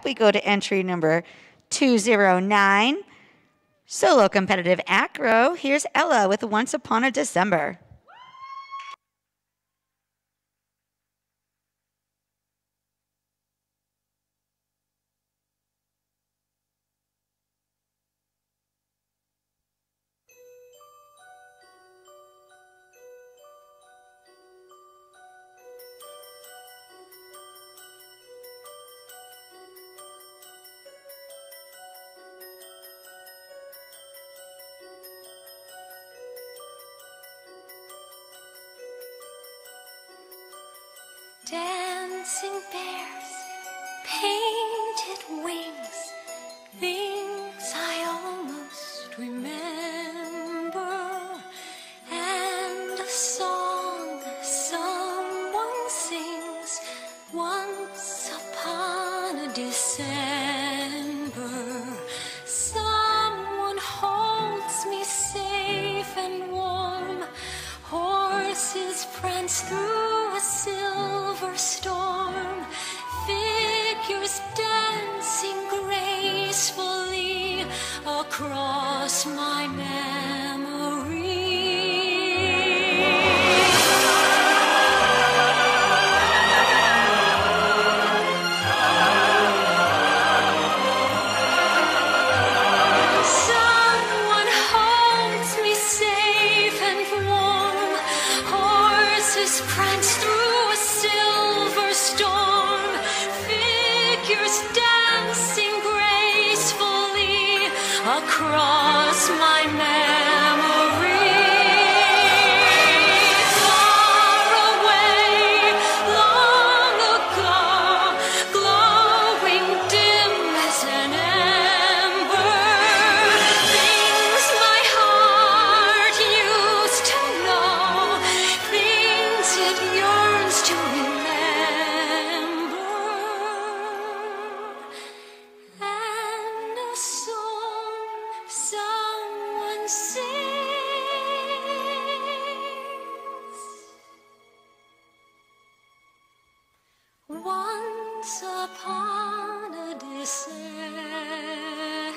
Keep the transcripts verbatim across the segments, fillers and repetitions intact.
we go to entry number two zero nine. Solo competitive acro. Here's Ella with Once Upon a December. Dancing bears, painted wings, things I almost remember, and a song someone sings once upon a December. Someone holds me safe and warm, horses prance through a silver storm, figures dancing gracefully across my memory. Someone holds me safe and warm, horses prance through a silver storm, figures dancing gracefully across my memory. Far away, long ago, glowing dim as an ember, things my heart used to know, things it yearns to remember, and a song someone sings once upon a December.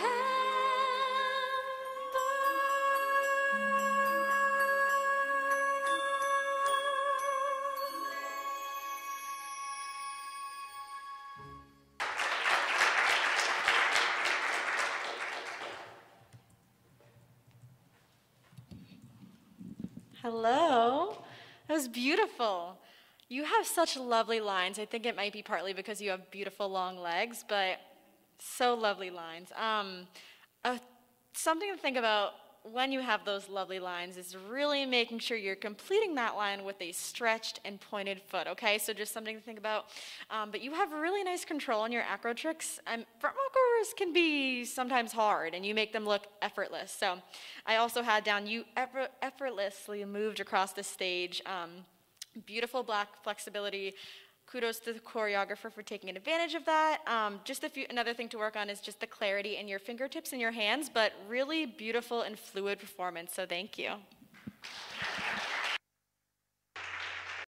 Hello. That was beautiful. You have such lovely lines. I think it might be partly because you have beautiful long legs, but so lovely lines. Um, uh, something to think about when you have those lovely lines is really making sure you're completing that line with a stretched and pointed foot, okay? So just something to think about. Um, but you have really nice control on your acro tricks. Um, front walkers can be sometimes hard, and you make them look effortless. So I also had down you effort effortlessly moved across the stage. Um, beautiful black flexibility. Kudos to the choreographer for taking advantage of that. Um, just a few, another thing to work on is just the clarity in your fingertips and your hands, but really beautiful and fluid performance, so thank you.